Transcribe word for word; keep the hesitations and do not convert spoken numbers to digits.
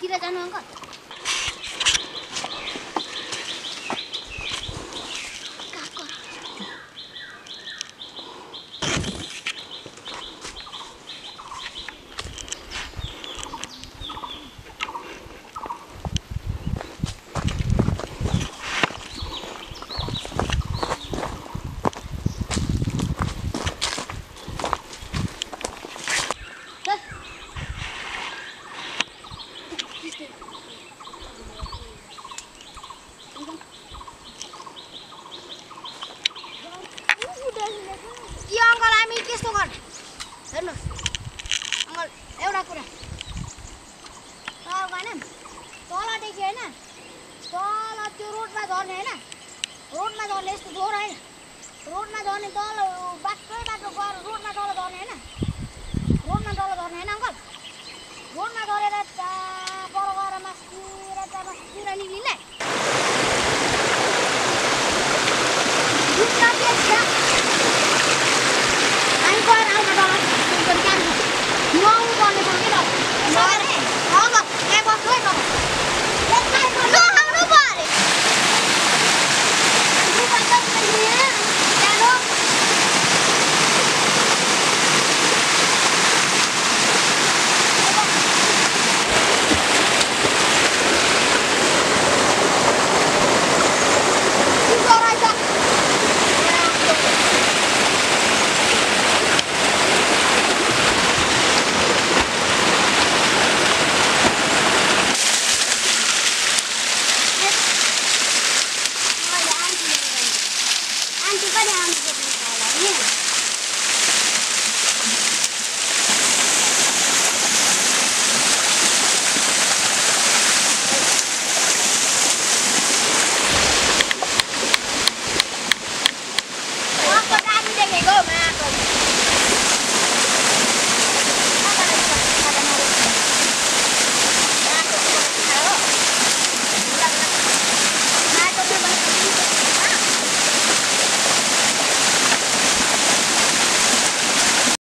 माथितिर जानु अङ्कल हेर्नुहोस् अङ्कल एउटा कुरा तल गएन तलदेखि होइन तल त्यो रोडमा झर्ने होइन रोडमा झर्ने यस्तो जोर होइन रोडमा झर्ने तल बाटो बाटो गएर रोडमा तल झर्ने होइन रोडमा तल झर्ने होइन अङ्कल रोडमा झरेर पर गएर मासतिर मासतिर निक्लिने